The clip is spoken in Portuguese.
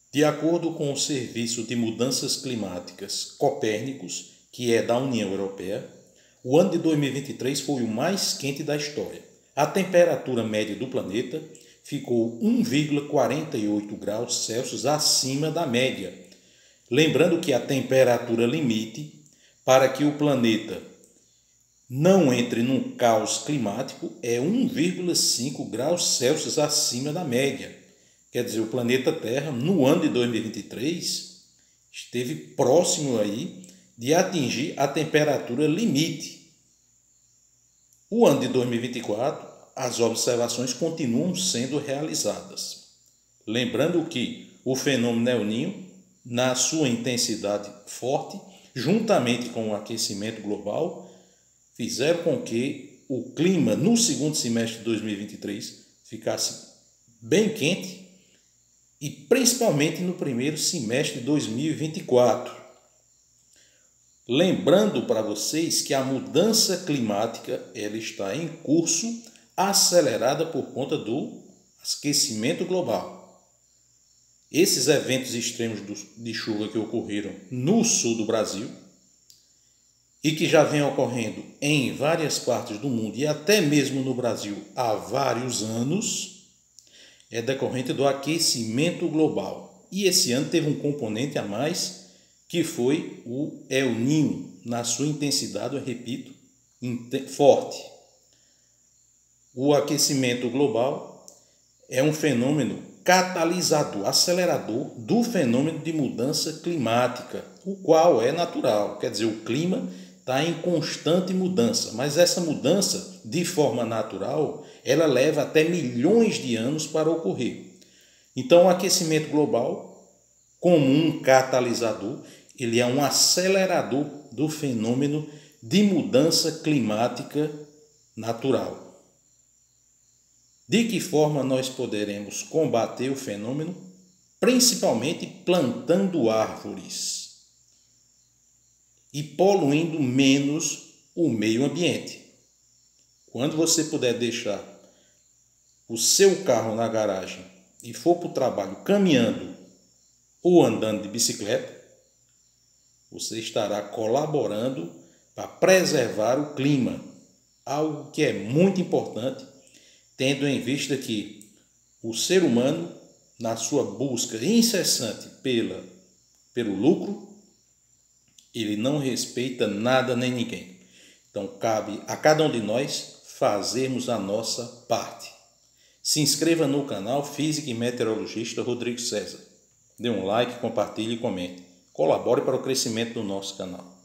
De acordo com o Serviço de Mudanças Climáticas Copérnicos, que é da União Europeia, o ano de 2023 foi o mais quente da história. A temperatura média do planeta ficou 1,48 graus Celsius acima da média. Lembrando que a temperatura limite para que o planeta não entre num caos climático é 1,5 graus Celsius acima da média. Quer dizer, o planeta Terra, no ano de 2023, esteve próximo aí de atingir a temperatura limite. O ano de 2024, as observações continuam sendo realizadas. Lembrando que o fenômeno El Niño, na sua intensidade forte, juntamente com o aquecimento global, fizeram com que o clima no segundo semestre de 2023 ficasse bem quente e principalmente no primeiro semestre de 2024. Lembrando para vocês que a mudança climática ela está em curso, acelerada por conta do aquecimento global. Esses eventos extremos de chuva que ocorreram no sul do Brasil e que já vem ocorrendo em várias partes do mundo e até mesmo no Brasil há vários anos, é decorrente do aquecimento global. E esse ano teve um componente a mais, que foi o El Niño, na sua intensidade, eu repito, forte. O aquecimento global é um fenômeno catalisador, acelerador do fenômeno de mudança climática, o qual é natural. Quer dizer, o clima está em constante mudança, mas essa mudança, de forma natural, ela leva até milhões de anos para ocorrer. Então, o aquecimento global, como um catalisador, ele é um acelerador do fenômeno de mudança climática natural. De que forma nós poderemos combater o fenômeno? Principalmente plantando árvores e poluindo menos o meio ambiente. Quando você puder deixar o seu carro na garagem e for para o trabalho caminhando ou andando de bicicleta, você estará colaborando para preservar o clima, algo que é muito importante, tendo em vista que o ser humano, na sua busca incessante pelo lucro, ele não respeita nada nem ninguém. Então, cabe a cada um de nós fazermos a nossa parte. Se inscreva no canal Física e Meteorologista Rodrigo César. Dê um like, compartilhe e comente. Colabore para o crescimento do nosso canal.